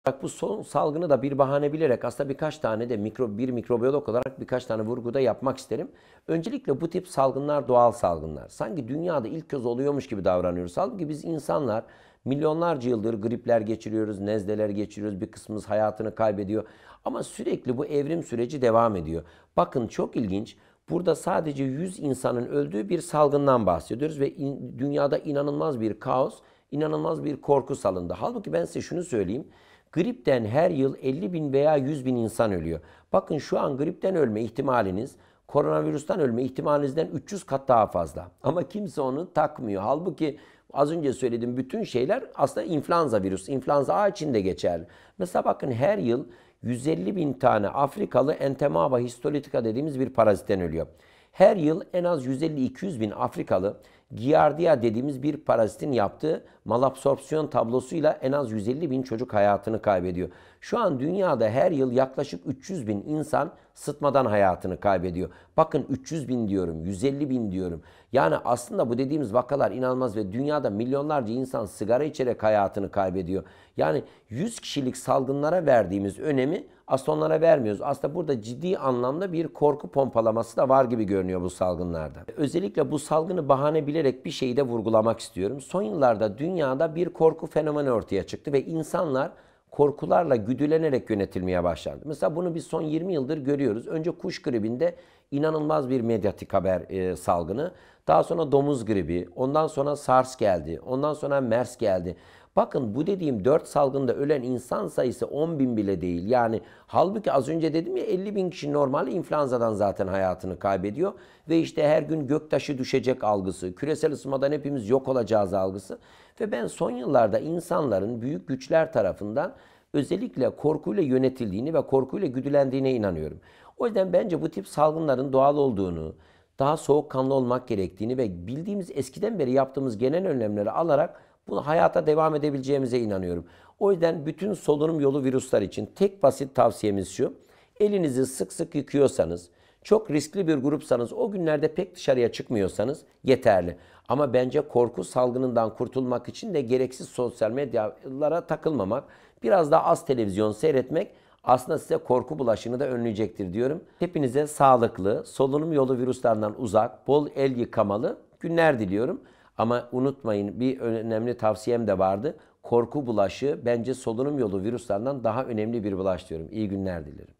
Bak bu son salgını da bir bahane bilerek aslında birkaç tane de bir mikrobiyolog olarak birkaç tane vurguda yapmak isterim. Öncelikle bu tip salgınlar doğal salgınlar. Sanki dünyada ilk kez oluyormuş gibi davranıyoruz. Halbuki biz insanlar milyonlarca yıldır gripler geçiriyoruz, nezleler geçiriyoruz. Bir kısmımız hayatını kaybediyor. Ama sürekli bu evrim süreci devam ediyor. Bakın çok ilginç. Burada sadece 100 insanın öldüğü bir salgından bahsediyoruz ve dünyada inanılmaz bir kaos, inanılmaz bir korku salındı. Halbuki ben size şunu söyleyeyim. Gripten her yıl 50 bin veya 100 bin insan ölüyor. Bakın şu an gripten ölme ihtimaliniz koronavirüsten ölme ihtimalinizden 300 kat daha fazla. Ama kimse onu takmıyor. Halbuki az önce söylediğim bütün şeyler aslında influenza virüs. İnfluenza A için de geçerli. Mesela bakın her yıl 150 bin tane Afrikalı Entomaba histolytica dediğimiz bir parazitten ölüyor. Her yıl en az 150-200 bin Afrikalı Giardia dediğimiz bir parazitin yaptığı malabsorpsiyon tablosuyla en az 150 bin çocuk hayatını kaybediyor. Şu an dünyada her yıl yaklaşık 300 bin insan sıtmadan hayatını kaybediyor. Bakın 300 bin diyorum, 150 bin diyorum. Yani aslında bu dediğimiz vakalar inanılmaz ve dünyada milyonlarca insan sigara içerek hayatını kaybediyor. Yani 100 kişilik salgınlara verdiğimiz önemi aslında onlara vermiyoruz. Aslında burada ciddi anlamda bir korku pompalaması da var gibi görünüyor bu salgınlarda. Özellikle bu salgını bahane bilerek bir şeyi de vurgulamak istiyorum. Son yıllarda dünyada bir korku fenomeni ortaya çıktı ve insanlar korkularla güdülenerek yönetilmeye başlandı. Mesela bunu biz son 20 yıldır görüyoruz. Önce kuş gribinde inanılmaz bir medyatik haber salgını. Daha sonra domuz gribi, ondan sonra SARS geldi, ondan sonra MERS geldi. Bakın bu dediğim 4 salgında ölen insan sayısı 10 bin bile değil. Yani halbuki az önce dedim ya 50 bin kişi normal influenzadan zaten hayatını kaybediyor. Ve işte her gün göktaşı düşecek algısı, küresel ısınmadan hepimiz yok olacağız algısı. Ve ben son yıllarda insanların büyük güçler tarafından özellikle korkuyla yönetildiğini ve korkuyla güdülendiğine inanıyorum. O yüzden bence bu tip salgınların doğal olduğunu, daha soğukkanlı olmak gerektiğini ve bildiğimiz eskiden beri yaptığımız genel önlemleri alarak bunu hayata devam edebileceğimize inanıyorum. O yüzden bütün solunum yolu virüsler için tek basit tavsiyemiz şu. Elinizi sık sık yıkıyorsanız, çok riskli bir grupsanız, o günlerde pek dışarıya çıkmıyorsanız yeterli. Ama bence korku salgınından kurtulmak için de gereksiz sosyal medyalara takılmamak, biraz daha az televizyon seyretmek aslında size korku bulaşını da önleyecektir diyorum. Hepinize sağlıklı, solunum yolu virüslerinden uzak, bol el yıkamalı günler diliyorum. Ama unutmayın bir önemli tavsiyem de vardı. Korku bulaşı bence solunum yolu virüslerinden daha önemli bir bulaş diyorum. İyi günler dilerim.